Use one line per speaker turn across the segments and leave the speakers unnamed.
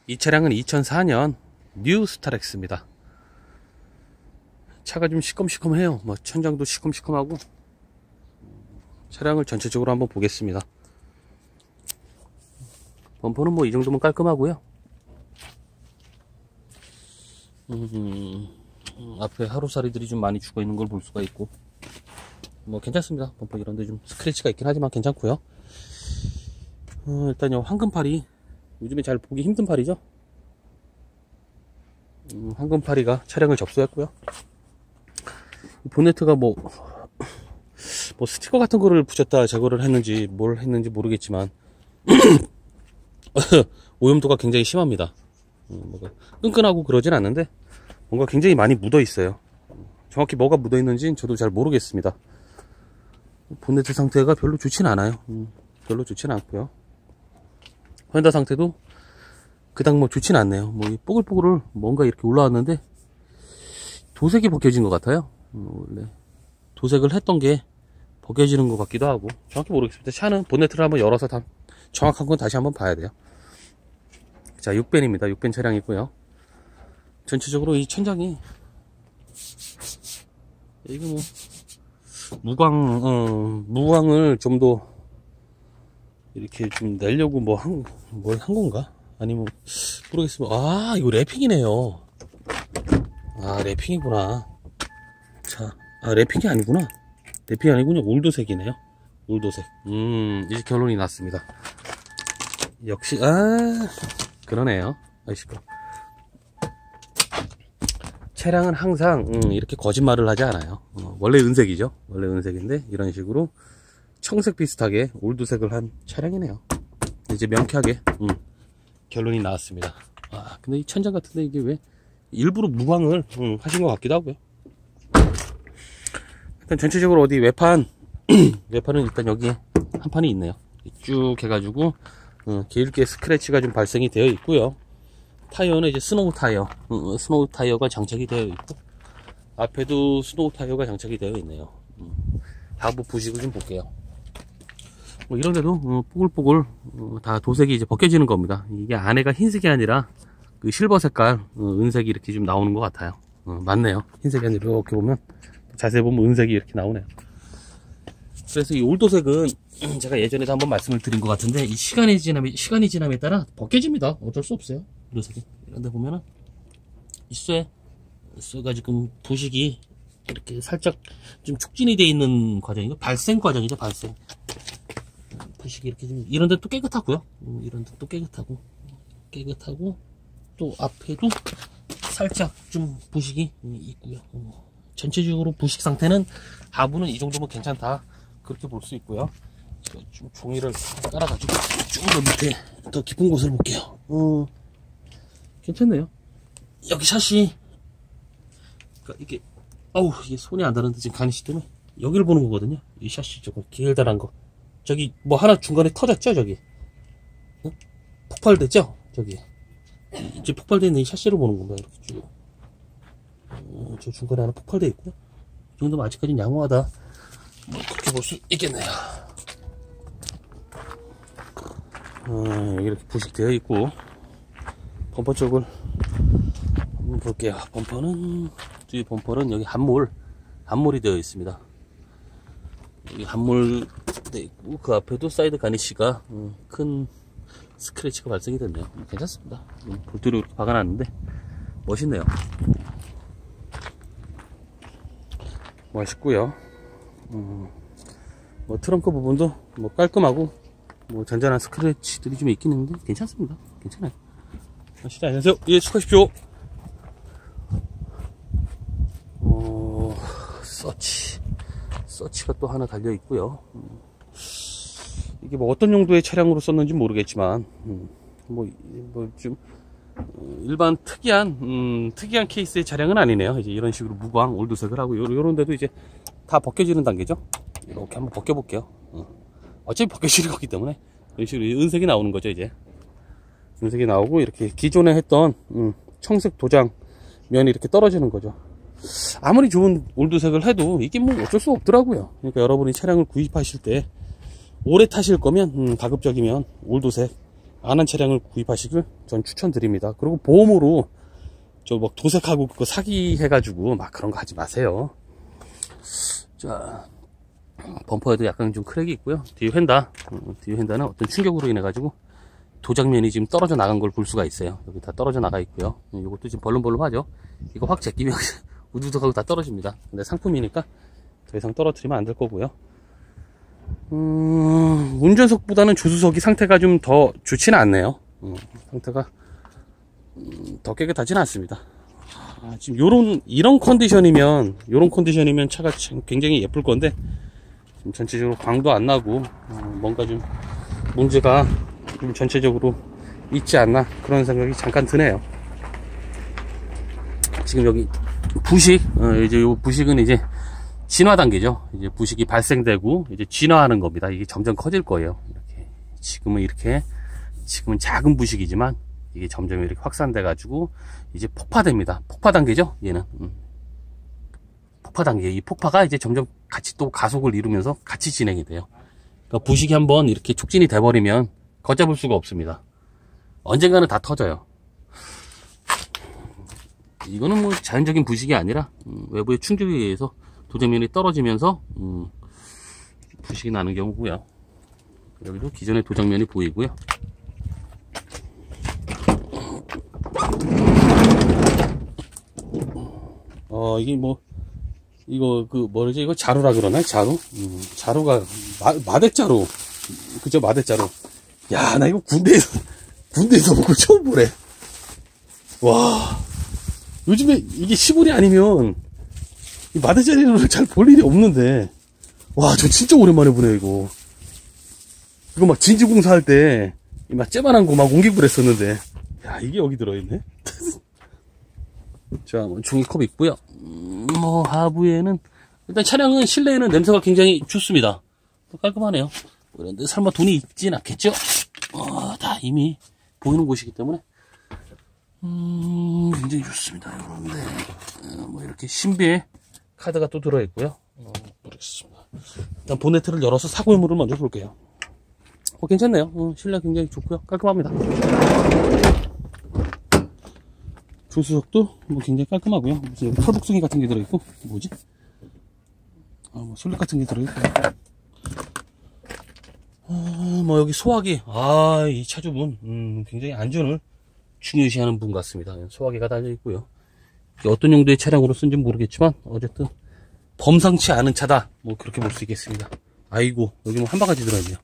이 차량은 2004년 뉴 스타렉스입니다. 차가 좀 시컴시컴해요. 뭐 천장도 시컴시컴하고. 차량을 전체적으로 한번 보겠습니다. 범퍼는 뭐 이 정도면 깔끔하고요. 앞에 하루살이들이 좀 많이 죽어 있는 걸 볼 수가 있고, 뭐 괜찮습니다. 범퍼 이런데 좀 스크래치가 있긴 하지만 괜찮고요. 일단 요 황금파리, 요즘에 잘 보기 힘든 파리죠. 황금파리가 차량을 접수했고요. 보네트가 뭐 스티커 같은 거를 붙였다 제거를 했는지 뭘 했는지 모르겠지만 오염도가 굉장히 심합니다. 뭐가 끈끈하고 그러진 않는데 뭔가 굉장히 많이 묻어 있어요. 정확히 뭐가 묻어 있는지는 저도 잘 모르겠습니다. 보네트 상태가 별로 좋진 않아요. 별로 좋진 않고요. 휀다 상태도 그닥 뭐 좋진 않네요. 뭐 뽀글뽀글 뭔가 이렇게 올라왔는데 도색이 벗겨진 것 같아요. 원래 도색을 했던 게 벗겨지는 것 같기도 하고 정확히 모르겠습니다. 차는 본네트를 한번 열어서 다 정확한 건 다시 한번 봐야 돼요. 자, 6벤입니다. 6벤 차량이고요. 전체적으로 이 천장이 이거 뭐 무광을 좀 더 이렇게 좀 내려고 뭘 한 건가? 아니면 모르겠습니다. 아, 이거 랩핑이네요. 아, 랩핑이구나. 자, 아, 랩핑이 아니구나. 랩핑이 아니군요. 올도색이네요. 올도색. 이제 결론이 났습니다. 역시 그러네요. 아이씨고. 차량은 항상 이렇게 거짓말을 하지 않아요. 원래 은색이죠. 원래 은색인데 이런 식으로 청색 비슷하게 올드색을 한 차량이네요. 이제 명쾌하게 결론이 나왔습니다. 아, 근데 이 천장 같은데 이게 왜 일부러 무광을 하신 것 같기도 하고요. 일단 전체적으로 어디 외판은 일단 여기에 한 판이 있네요. 쭉 해가지고 길게 스크래치가 좀 발생이 되어 있고요. 타이어는 이제 스노우 타이어가 장착이 되어 있고, 앞에도 스노우 타이어가 장착이 되어 있네요. 하부 부식을 좀 볼게요. 뭐 이런데도 뽀글뽀글 다 도색이 이제 벗겨지는 겁니다. 이게 안에가 흰색이 아니라 그 실버 색깔 은색이 이렇게 좀 나오는 것 같아요. 맞네요. 흰색이 아니라 이렇게 보면 자세히 보면 은색이 이렇게 나오네요. 그래서 이 올도색은 제가 예전에도 한번 말씀을 드린 것 같은데 이 시간이 지남에 따라 벗겨집니다. 어쩔 수 없어요. 올도색이. 이런데 보면은 이 쇠가 지금 부식이 이렇게 살짝 좀 축진이 되어 있는 과정이고, 발생 과정이죠. 발생. 부식이 이렇게 좀 이런데 또 깨끗하고요. 이런데 또 깨끗하고 또 앞에도 살짝 좀 부식이 있고요. 전체적으로 부식 상태는 하부는 이 정도면 괜찮다, 그렇게 볼 수 있고요. 좀 종이를 깔아가지고 좀 더 밑에 더 깊은 곳을 볼게요. 괜찮네요. 여기 샷이 그러니까 이게 이게 손이 안 닿는데 지금 가니시 때문에 여기를 보는 거거든요. 이 샷이 조금 길다란 거. 저기 뭐 하나 중간에 터졌죠, 저기. 폭발됐죠, 저기. 이제 폭발되어 있는 이 샷시로 보는 겁니다. 이렇게 쭉. 저 중간에 하나 폭발되어 있고요. 이 정도면 아직까지는 양호하다, 뭐 그렇게 볼 수 있겠네요. 여기 이렇게 부식되어 있고, 범퍼 쪽을 한번 볼게요. 뒤 범퍼는 여기 함몰이 되어 있습니다. 여기 함몰 되어 있고, 그 앞에도 사이드 가니쉬가 큰 스크래치가 발생이 됐네요. 괜찮습니다. 볼트로 이렇게 박아놨는데 멋있네요. 멋있고요. 뭐 트렁크 부분도 뭐 깔끔하고 뭐 잔잔한 스크래치들이 좀 있긴 있는데 괜찮습니다. 괜찮아요. 시작. 안녕하세요. 예, 축하하십시오. 서치가 또 하나 달려 있고요. 이게 뭐 어떤 용도의 차량으로 썼는지 모르겠지만 좀 일반 특이한 케이스의 차량은 아니네요. 이제 이런 식으로 무광 올드색을 하고 요런 데도 이제 다 벗겨지는 단계죠. 이렇게 한번 벗겨 볼게요. 어차피 벗겨지는 거기 때문에 이런 식으로 은색이 나오는 거죠. 이제 은색이 나오고 이렇게 기존에 했던 청색 도장 면이 이렇게 떨어지는 거죠. 아무리 좋은 올드색을 해도 이게 뭐 어쩔 수 없더라고요. 그러니까 여러분이 차량을 구입하실 때 오래 타실 거면 가급적이면 올드색 안 한 차량을 구입하시길 전 추천드립니다. 그리고 보험으로 저 막 도색하고 그거 사기 해가지고 막 그런 거 하지 마세요. 자, 범퍼에도 약간 좀 크랙이 있고요. 뒤에 휀다는 어떤 충격으로 인해 가지고 도장면이 지금 떨어져 나간 걸 볼 수가 있어요. 여기 다 떨어져 나가 있고요. 이것도 지금 벌름벌름하죠. 이거 확 제끼면 우두둑하고 다 떨어집니다. 근데 상품이니까 더 이상 떨어뜨리면 안 될 거고요. 운전석보다는 조수석이 상태가 좀 더 좋지는 않네요. 상태가 더 깨끗하지는 않습니다. 지금 이런 컨디션이면 차가 굉장히 예쁠 건데 지금 전체적으로 광도 안 나고 뭔가 좀 문제가 좀 전체적으로 있지 않나 그런 생각이 잠깐 드네요. 지금 여기 부식, 이제 요 부식은 이제 진화 단계죠. 이제 부식이 발생되고 이제 진화하는 겁니다. 이게 점점 커질 거예요. 이렇게 지금은 작은 부식이지만 이게 점점 이렇게 확산돼 가지고 이제 폭파됩니다. 폭파 단계죠. 얘는 폭파 단계. 이 폭파가 이제 점점 같이 또 가속을 이루면서 같이 진행이 돼요. 그러니까 부식이 한번 이렇게 촉진이 돼 버리면 걷잡을 수가 없습니다. 언젠가는 다 터져요. 이거는 뭐 자연적인 부식이 아니라 외부의 충격에 의해서 도장면이 떨어지면서 부식이 나는 경우고요. 여기도 기존의 도장면이 보이고요. 이거 자루라 그러나? 자루? 자루가 마대자루. 그죠? 마대자루. 야, 나 이거 군대에서 보고 처음 보래. 와, 요즘에 이게 시골이 아니면 이 마대자루를 잘 볼 일이 없는데, 와, 저 진짜 오랜만에 보네 이거. 이거 막 진지공사 할 때 막 째만한 거 막 옮기고 그랬었는데, 야, 이게 여기 들어있네. 자, 뭐 종이컵 있고요. 하부에는 일단 차량은 실내에는 냄새가 굉장히 좋습니다. 깔끔하네요. 그런데 설마 돈이 있진 않겠죠? 다 이미 보이는 곳이기 때문에 굉장히 좋습니다. 그런데 뭐 이렇게 신비의 카드가 또 들어있고요. 모르겠습니다. 일단 보네트를 열어서 사고 유무를 먼저 볼게요. 괜찮네요. 실내 굉장히 좋고요. 깔끔합니다. 조수석도 뭐 굉장히 깔끔하고요. 무슨 털북송이 같은 게 들어있고, 뭐지? 뭐 솔릭 같은 게 들어있고. 뭐 여기 소화기. 이 차주분, 굉장히 안전을 중요시하는 분 같습니다. 소화기가 달려있고요. 어떤 용도의 차량으로 쓴지 모르겠지만, 어쨌든, 범상치 않은 차다. 뭐 그렇게 볼 수 있겠습니다. 아이고, 여기 뭐 한 바가지 들어있네요.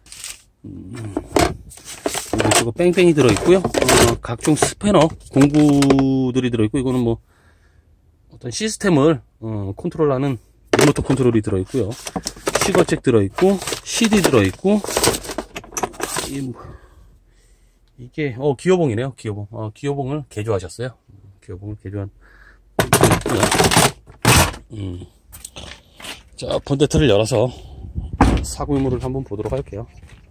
이거 뺑뺑이 들어있고요. 각종 스패너 공구들이 들어있고, 이거는 뭐 어떤 시스템을 컨트롤하는 리모트 컨트롤이 들어있고요. 시거책 들어있고, CD 들어있고, 이게 기어봉이네요. 기어봉. 기어봉을 개조하셨어요. 기어봉을 개조한. 자, 본네트를 열어서 사고 유무를 한번 보도록 할게요.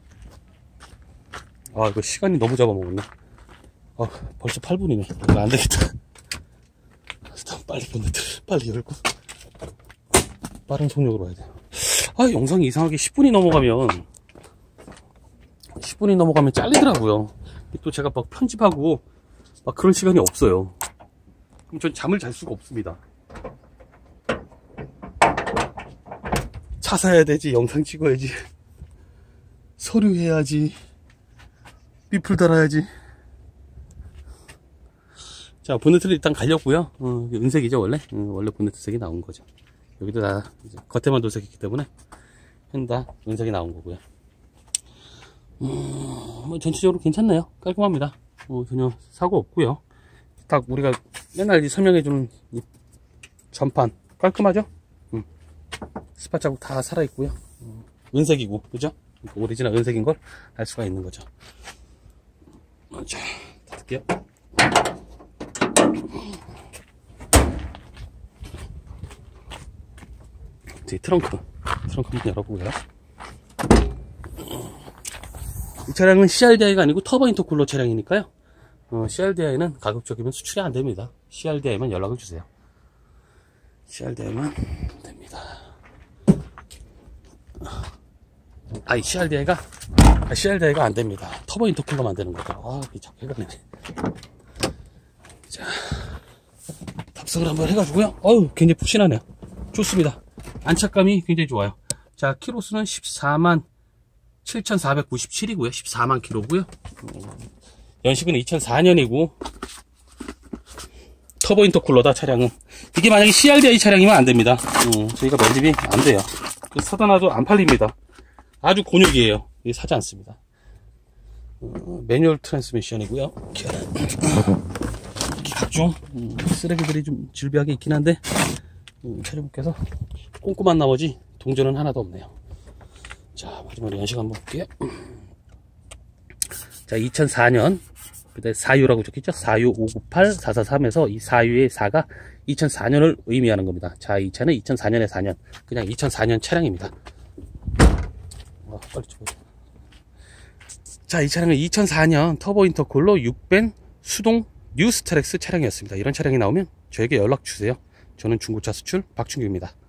이거 시간이 너무 잡아먹었네. 벌써 8분이네. 이거 안 되겠다. 일단 빨리 본네트를 빨리 열고 빠른 속력으로 해야 돼요. 영상이 이상하게 10분이 넘어가면 잘리더라고요. 또 제가 막 편집하고 막 그런 시간이 없어요. 그럼 전 잠을 잘 수가 없습니다. 차 사야 되지, 영상 찍어야지, 서류 해야지, 삐풀 달아야지. 자, 본네트를 일단 갈렸고요. 은색이죠, 원래? 원래 본네트 색이 나온 거죠. 여기도 다 이제 겉에만 도색했기 때문에 펜다 은색이 나온 거고요. 뭐 전체적으로 괜찮네요. 깔끔합니다. 전혀 사고 없고요. 딱 우리가 맨날 설명해주는 이 전판 깔끔하죠? 스팟 자국 다 살아있고요. 은색이고, 그죠? 오리지널 은색인 걸 알 수가 있는 거죠. 자, 닫을게요. 뒤에 트렁크 한번 열어보고요. 이 차량은 CRDI가 아니고 터보 인터쿨러 차량이니까요. CRDI는 가급적이면 수출이 안 됩니다. CRDI만 연락을 주세요. CRDI만 됩니다. 이 CRDI가 CRDI가 안 됩니다. 터보 인터쿨러만 되는 거죠. 이게 자꾸 해가네. 자, 탑승을 한번 해가지고요. 굉장히 푹신하네요. 좋습니다. 안착감이 굉장히 좋아요. 자, 키로수는 14만 7,497이고요. 14만 킬로고요. 연식은 2004년이고 터보 인터쿨러다 차량은. 이게 만약에 CRDI 차량이면 안 됩니다. 저희가 매립이 안 돼요. 사다 놔도 안 팔립니다. 아주 곤욕이에요. 이게 사지 않습니다. 매뉴얼 트랜스미션이고요. 각종 쓰레기들이 좀 질비하게 있긴 한데 차량분께서 꼼꼼한 나머지 동전은 하나도 없네요. 자, 마지막으로 연식 한번 볼게요. 자, 2004년 그때 4유라고 적혀있죠. 4유 598 443에서 이 4유의 4가 2004년을 의미하는 겁니다. 자, 이 차는 2004년의 4년, 그냥 2004년 차량입니다. 빨리 좀 보자. 자, 이 차량은 2004년 터보 인터쿨러 6밴 수동 뉴스타렉스 차량이었습니다. 이런 차량이 나오면 저에게 연락 주세요. 저는 중고차 수출 박춘규입니다.